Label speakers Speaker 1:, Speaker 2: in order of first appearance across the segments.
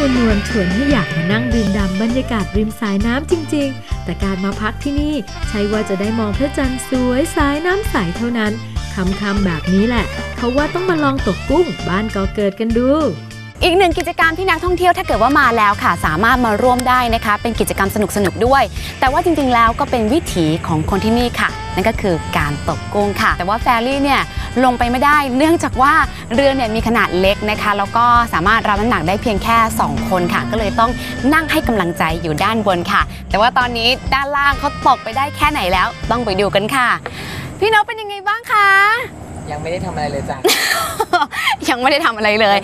Speaker 1: นวลชวนให้อยากมานั่งดื่มด่ำบรรยากาศริมสายน้ำจริงๆแต่การมาพักที่นี่ใช่ว่าจะได้มองพระจันทร์สวยสายน้ำใสเท่านั้นค่ำๆแบบนี้แหละเขาว่าต้องมาลองตกกุ้งบ้านกอเกิดกันดู
Speaker 2: อีกหนึ่งกิจกรรมที่นักท่องเที่ยวถ้าเกิดว่ามาแล้วค่ะสามารถมาร่วมได้นะคะเป็นกิจกรรมสนุกๆด้วยแต่ว่าจริงๆแล้วก็เป็นวิถีของคนที่นี่ค่ะนั่นก็คือการตกกุ้งค่ะแต่ว่าแฟรี่เนี่ยลงไปไม่ได้เนื่องจากว่าเรือเนี่ยมีขนาดเล็กนะคะแล้วก็สามารถรับน้ำหนักได้เพียงแค่2คนค่ะก็เลยต้องนั่งให้กำลังใจอยู่ด้านบนค่ะแต่ว่าตอนนี้ด้านล่างเขาตกไปได้แค่ไหนแล้วต้องไปดูกันค่ะพี่นพเป็นยังไงบ้างคะ
Speaker 3: ยังไม่ได้ทำอะไรเลยจ้ะ
Speaker 2: ยังไม่ได้ทำอะไรเลย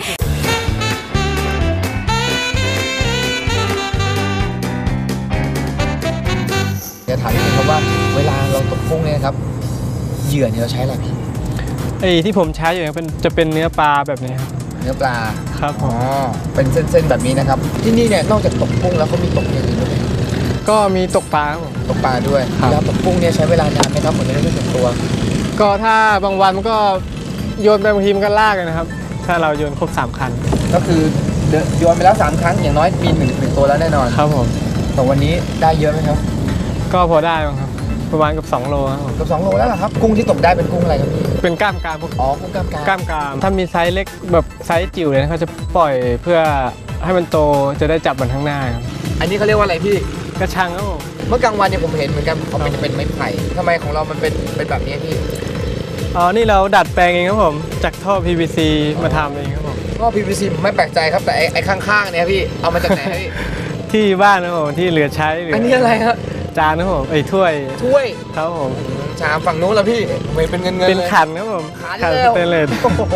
Speaker 3: จะถามนิดนึงครับว่าเวลาเราตกกุ้งเนี่ยครับเหยื่อเนี่ยเราใช้อะไรพี่
Speaker 4: ที่ผมใช้อยู่จะเป็นเนื้อปลาแบบนี้ครับ
Speaker 3: เนื้อปลา
Speaker 4: ครับ
Speaker 3: อ๋อเป็นเส้นๆแบบนี้นะครับที่นี่เนี่ยนอกจากตกกุ้งแล้วเขามีตกอย่างอื่นด้วย
Speaker 4: ก็มีตกปลาครับ
Speaker 3: ตกปลาด้วยแล้วตกกุ้งเนี่ยใช้เวลานานไหมครับผมจะได้รู้สึกตัว
Speaker 4: ก็ถ้าบางวันมันก็โยนไปบางทีมันก็ลากเลยนะครับถ้าเราโยนครบ3 ครั้ง
Speaker 3: ก็คือโยนไปแล้ว3 ครั้งอย่างน้อยมี1 ตัวแล้วแน่นอน
Speaker 4: ครับผม
Speaker 3: แต่วันนี้ได้เยอะไหมครับ
Speaker 4: ก็พอได้ครับประมาณกับ2 โลครับ
Speaker 3: กับ2 โลแล้วเหรอครับกุ้งที่ตกได้เป็นกุ้งอะไรครับพี่
Speaker 4: เป็นกล้ามกราม
Speaker 3: อ๋อกุ้งกล้ามก
Speaker 4: รามถ้ามีไซส์เล็กแบบไซส์จิ๋วเลยเขาจะปล่อยเพื่อให้มันโตจะได้จับมันข้างหน้าครับ
Speaker 3: อันนี้เขาเรียกว่าอะไรพี่
Speaker 4: กระชังครับผม
Speaker 3: เมื่อกลางวันเนี่ยผมเห็นเหมือนกันเขาเป็นไม้ไผ่ทำไมของเรามันเป็นแบบนี้พี่
Speaker 4: นี่เราดัดแปลงเองครับผมจากท่อ PVC มาทำเองครับผม
Speaker 3: ท่อ PVC ไม่แปลกใจครับแต่ไอ้ข้างๆเนี่ยพี่เอามาจากไหนพี่
Speaker 4: ที่บ้านครับผมที่เหลือใช้
Speaker 3: อันนี้อะไรครับ
Speaker 4: จานครับผมถ้วยครับผม
Speaker 3: ชามฝั่งนู้นแล้วพี่ไม่เป็นเงิน
Speaker 4: เป็นขันครับผม
Speaker 3: ขันสเตนเลส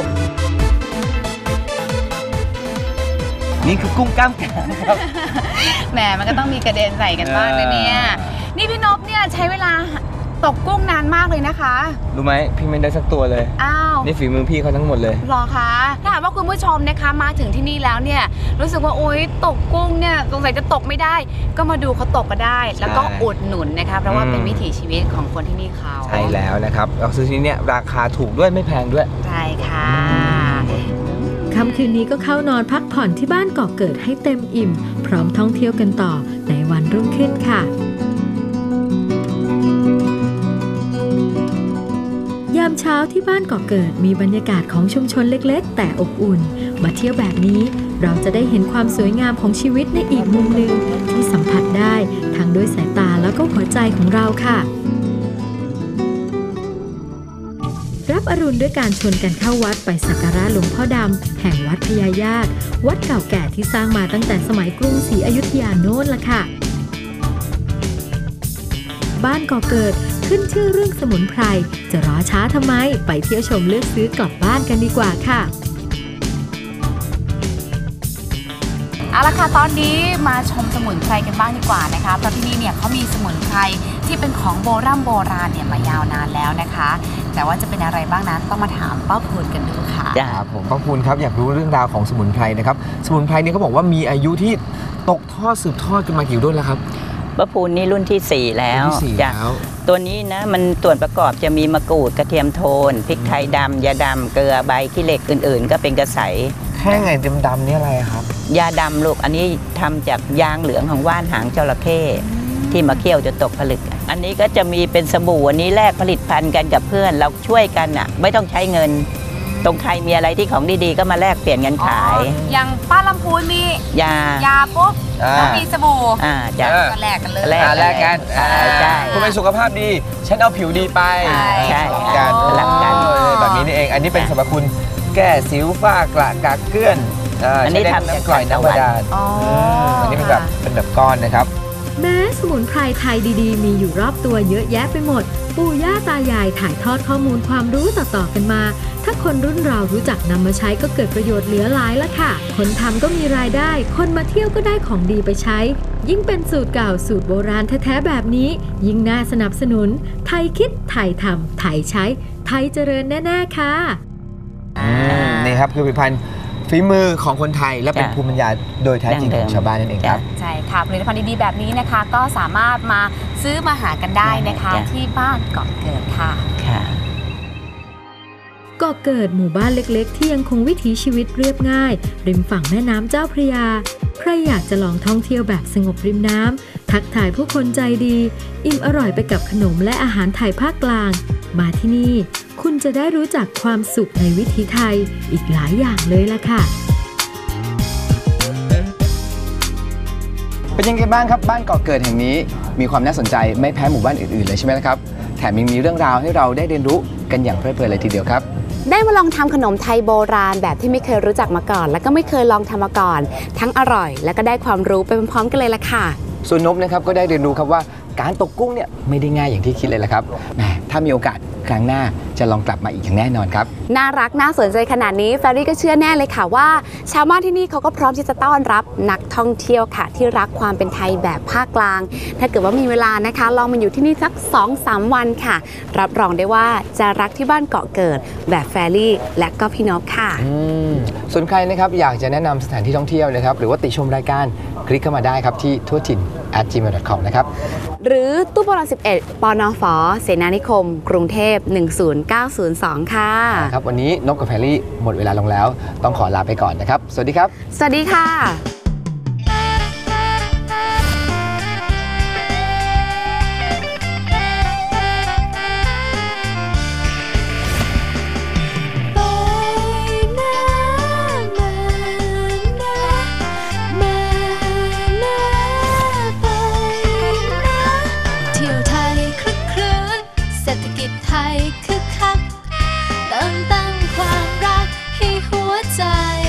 Speaker 3: นี่คือกุ้งกล้ามแข็งครับ
Speaker 2: แหมมันก็ต้องมีกระเด็นใส่กันบ้างนะเนี่ยนี่พี่นพเนี่ยใช้เวลาตกกุ้งนานมากเลยนะคะ
Speaker 3: รู้ไหมพี่ไม่ได้สักตัวเลย
Speaker 2: อ้าว
Speaker 3: นี่ฝีมือพี่เขาทั้งหมดเลย
Speaker 2: หรอคะถ้าหากว่าคุณผู้ชมนะคะมาถึงที่นี่แล้วเนี่ยรู้สึกว่าโอ๊ยตกกุ้งเนี่ยสงสัยจะตกไม่ได้ก็มาดูเขาตกก็ได้แล้วก็อุดหนุนนะคะเพราะว่าเป็นวิถีชีวิตของคนที่นี่เขา
Speaker 3: ใช่แล้วนะครับเราซื้อที่นี่เนี่ยราคาถูกด้วยไม่แพงด้วย
Speaker 2: ใช่ค่ะ
Speaker 1: ค่ำคืนนี้ก็เข้านอนพักผ่อนที่บ้านเกาะเกิดให้เต็มอิ่มพร้อมท่องเที่ยวกันต่อในวันรุ่งขึ้นค่ะยามเช้าที่บ้านเกาะเกิดมีบรรยากาศของชุมชนเล็กๆแต่อบอุ่นมาเที่ยวแบบนี้เราจะได้เห็นความสวยงามของชีวิตในอีกมุมหนึ่งที่สัมผัสได้ทั้งด้วยสายตาแล้วก็หัวใจของเราค่ะรับอรุณด้วยการชวนกันเข้าวัดไปสักการะหลวงพ่อดำแห่งวัดพญาญาติวัดเก่าแก่ที่สร้างมาตั้งแต่สมัยกรุงศรีอยุธยาโน้นละค่ะบ้านเกาะเกิดขึ้นชื่อเรื่องสมุนไพรจะรอช้าทำไมไปเที่ยวชมเลือกซื้อกลับบ้านกันดีกว่าค่ะ
Speaker 2: เอาละค่ะตอนนี้มาชมสมุนไพรกันบ้างดีกว่านะคะเพราะที่นี่เนี่ยเขามีสมุนไพรที่เป็นของโบราณเนี่ยมายาวนานแล้วนะคะแต่ว่าจะเป็นอะไรบ้างนั้นต้องมาถามป้าพูนกันดูค่ะ
Speaker 3: ครับผมป้าพูนครับอยากรู้เรื่องราวของสมุนไพรนะครับสมุนไพรนี่เขาบอกว่ามีอายุที่ตกทอดสืบทอดกันมากี่รุ่นแล้วครับ
Speaker 5: ป้าพูนนี่รุ่นที่4แล้วจ้ะตัวนี้นะมันส่วนประกอบจะมีมะกรูดกระเทียมโทนพริกไทยดำยาดำเกลือใบขี้เหล็กอื่นๆก็เป็นกระใส
Speaker 3: แค่ไงดำๆนี่อะไรครับ
Speaker 5: ยาดำลูกอันนี้ทำจากยางเหลืองของว่านหางจระเข้ที่มาเคี่ยวจนตกผลึกอันนี้ก็จะมีเป็นสบู่อันนี้แลกผลิตภัณฑ์กันกับเพื่อนเราช่วยกันอ่ะไม่ต้องใช้เงินตรงใครมีอะไรที่ของดีๆก็มาแลกเปลี่ยนกันขาย
Speaker 2: อย่างป้าลำพูนมียาปุ๊บแล้วมีสบู่
Speaker 5: จะ
Speaker 2: แลกกันเลย
Speaker 3: แลกกัน
Speaker 5: ใช่
Speaker 3: คุณเป็นสุขภาพดีฉันเอาผิวดีไป
Speaker 5: ใช่
Speaker 3: กันแบบนี้นี่เองอันนี้เป็นสรรพคุณแก้สิวฝ้ากระกากเกลื่อน
Speaker 5: อันนี้ทำจาก
Speaker 3: กร่อยน้ำบาดาลอันนี้เป็นแบบก้อนนะครับ
Speaker 1: แม้สมุนไพรไทยดีๆมีอยู่รอบตัวเยอะแยะไปหมดปู่ย่าตายายถ่ายทอดข้อมูลความรู้ต่อๆกันมาถ้าคนรุ่นเรารู้จักนำมาใช้ก็เกิดประโยชน์เหลือหลายละค่ะคนทำก็มีรายได้คนมาเที่ยวก็ได้ของดีไปใช้ยิ่งเป็นสูตรเก่าสูตรโบราณแท้ๆแบบนี้ยิ่งน่าสนับสนุนไทยคิดไทยทำไทยใช้ไทยเจริญแน่ๆค่ะ
Speaker 3: นี่ครับคือผลิตภัณฑ์ฝีมือของคนไทยและเป็นภูมิปัญญาโดยแท้จริงของชาวบ้านนั่นเองครับ
Speaker 2: ใช่ค่ะผลิตภัณฑ์ดีๆแบบนี้นะคะก็สามารถมาซื้อมาหากันได้นะคะที่บ้านเกาะเกิดค่ะ
Speaker 1: เกาะเกิดหมู่บ้านเล็กๆที่ยังคงวิถีชีวิตเรียบง่ายริมฝั่งแม่น้ำเจ้าพระยาใครอยากจะลองท่องเที่ยวแบบสงบริมน้ำทักทายผู้คนใจดีอิ่มอร่อยไปกับขนมและอาหารไทยภาคกลางมาที่นี่คุณจะได้รู้จักความสุขในวิถีไทยอีกหลายอย่างเลยล่ะค่ะ
Speaker 3: เป็นยังไงบ้างครับบ้านเกาะเกิดแห่งนี้มีความน่าสนใจไม่แพ้หมู่บ้านอื่นๆเลยใช่ไหมล่ะครับแถมยังมีเรื่องราวให้เราได้เรียนรู้กันอย่างเพลิดเพลินเลยทีเดียวครับ
Speaker 2: ได้มาลองทำขนมไทยโบราณแบบที่ไม่เคยรู้จักมาก่อนแล้วก็ไม่เคยลองทำมาก่อนทั้งอร่อยและก็ได้ความรู้ไปพร้อมๆกันเลยล่ะค่ะ
Speaker 3: ส่วนนบนะครับก็ได้เรียนรู้ครับว่าการตกกุ้งเนี่ยไม่ได้ง่ายอย่างที่คิดเลยละครับแหมถ้ามีโอกาสครั้งหน้าจะลองกลับมาอีกอย่างแน่นอนครับ
Speaker 2: น่ารักน่าสนใจขนาดนี้แฟรี่ก็เชื่อแน่เลยค่ะว่าชาวบ้านที่นี่เขาก็พร้อมที่จะต้อนรับนักท่องเที่ยวค่ะที่รักความเป็นไทยแบบภาคกลางถ้าเกิดว่ามีเวลานะคะลองมาอยู่ที่นี่สัก 2-3 วันค่ะรับรองได้ว่าจะรักที่บ้านเกาะเกิดแบบแฟรี่และก็พี่นพค่ะ
Speaker 3: ส่วนใครนะครับอยากจะแนะนำสถานที่ท่องเที่ยวนะครับหรือว่าติชมรายการคลิกเข้ามาได้ครับที่ทั่วถิ่น@gmail.com นะครับ
Speaker 2: หรือตู้ปน11 ปนฟ.เสนานิคมกรุงเทพ10902ค่ะ
Speaker 3: ครับวันนี้นพกับแพรรี่หมดเวลาลงแล้วต้องขอลาไปก่อนนะครับสวัสดีครับ
Speaker 2: สวัสดีค่ะ
Speaker 6: ไทยคึกคักเติมตั้งความรักให้หัวใจ